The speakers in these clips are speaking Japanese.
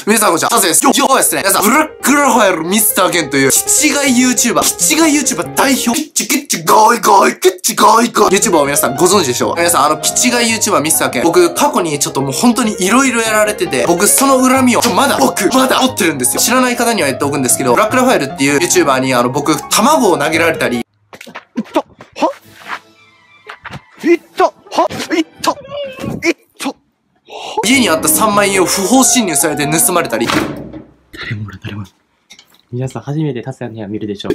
皆さんこんにちは、ハズです。今日はですね、皆さん、ブラックラファエルミスターケンという、キチガイ YouTuber 代表、キッチガイ YouTuber を皆さんご存知でしょうか？皆さん、キチガイ YouTuber ミスターケン、僕、過去にちょっともう本当に色々やられてて、僕、その恨みを、まだ持ってるんですよ。知らない方には言っておくんですけど、ブラックラファエルっていう YouTuber に、僕、卵を投げられたり、家にあった3万円を不法侵入されて盗まれたり。 誰も皆さん初めて達也の部屋見るでしょう。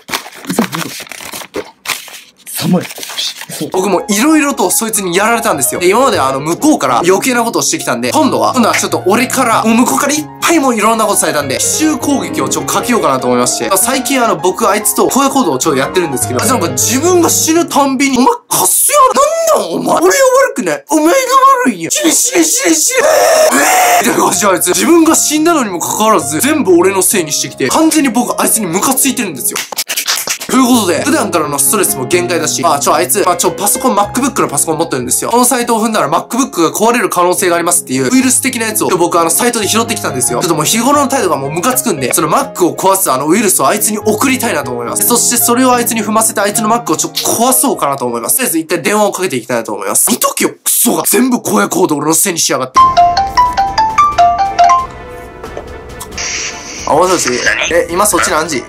寒い。 僕も色々とそいつにやられたんですよ。で、今まで向こうから余計なことをしてきたんで、今度はちょっと俺から、向こうからいっぱいもういろんなことされたんで、奇襲攻撃をかけようかなと思いまして、最近僕あいつと荒野行動をやってるんですけど、なんか自分が死ぬたんびに、お前カスやな、なんなんお前俺は悪くない、お前が悪いよ、死ねみたいな感じであいつ、自分が死んだのにもかかわらず、全部俺のせいにしてきて、完全に僕あいつにムカついてるんですよ。ということで、普段からのストレスも限界だし、あいつ、パソコン、MacBook のパソコン持ってるんですよ。このサイトを踏んだら MacBook が壊れる可能性がありますっていうウイルス的なやつを僕サイトで拾ってきたんですよ。ちょっともう日頃の態度がもうムカつくんで、その Mac を壊すウイルスをあいつに送りたいなと思います。そしてそれをあいつに踏ませてあいつの Mac をちょっと壊そうかなと思います。とりあえず一回電話をかけていきたいなと思います。見とけよ、クソが。全部荒野行動俺のせいにしやがって。もしもし。今そっち何時？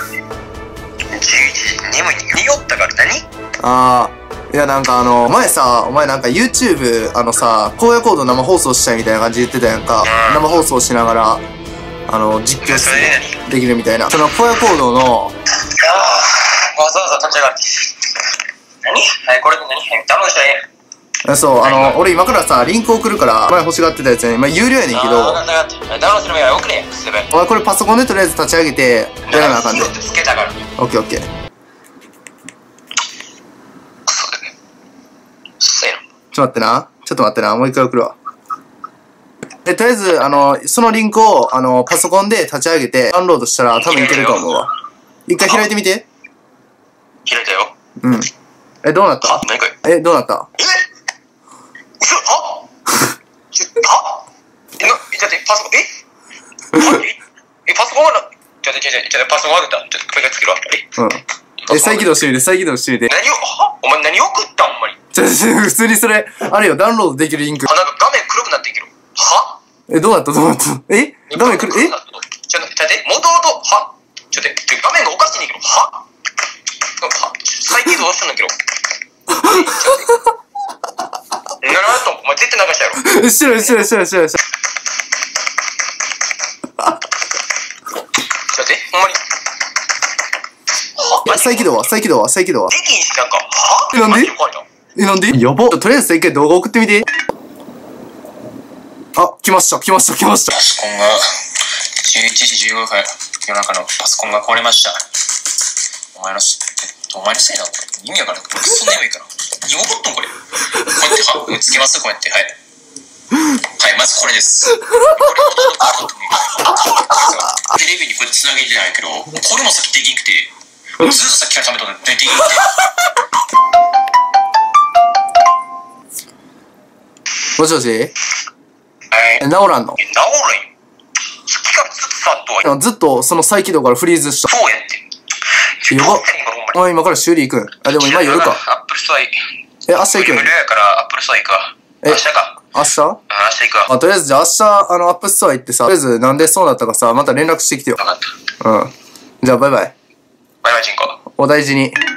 匂ったから何？ いやなんか前さ、お前なんか YouTube 荒野行動生放送したいみたいな感じで言ってたやんか。生放送しながら、実況できるみたいな。その荒野行動の、 わざわざ立ち上がって。何？はい、これで何？ダウンしたらええ。 そう、俺今からさ、リンク送るから、前欲しがってたやつに、有料やねんけど、 ダウンすればいいわ、送れ。 お前これパソコンでとりあえず立ち上げて、やらなあかんで。 つけたから。 オッケーオッケー。ちょっと待ってな、もう一回送るわ。とりあえず、そのリンクを、パソコンで立ち上げて、ダウンロードしたら多分いけると思うわ。一回開いてみて。 開いたよ。 うん。どうなった？ 何これ？ どうなった？ 嘘？だってパソコン、パソコンはパソコン上げた。これがつけるわ。 再起動してみて、 お前何送ったん？ほんまに。 普通にそれ、あれよ、ダウンロードできるリンク。 なんか画面黒くなってんけど。は？ どうなった？画面黒、 もともと、画面がおかしいねんけど。は？再起動したんだけど。ならと、お前絶対流したやろ。 してる。 ほんまに。 再起動はできんし、なんか、は？ なんでやば。とりあえず一回動画送ってみて。来ました。 パソコンが、11時15分、夜中のパソコンが壊れました。お前のせいなのこれ。意味わからん。そんな眠いから。何怒っとんこれ。こうやって、つけます、こうやって。はい。はい、まずこれです。これテレビにこれ繋げてないけど、これも先できんくて、ずっとさっきから食べとんで、できんくて。 もしもし？治らんの？ 治るん。さっきからずっと触っとは。 ずっとその再起動からフリーズした。 そうやって。 やば。お前今から修理行くん？でも今夜か。 アップルストア明日行くん？ 無料やからアップルストア行くわ。明日か。 明日？ 明日行くわ。 とりあえずじゃあ明日、アップストア行ってさ、とりあえずなんでそうなったかさ、また連絡してきてよ。 分かった。 じゃあバイバイ。 バイバイチンコ。 お大事に。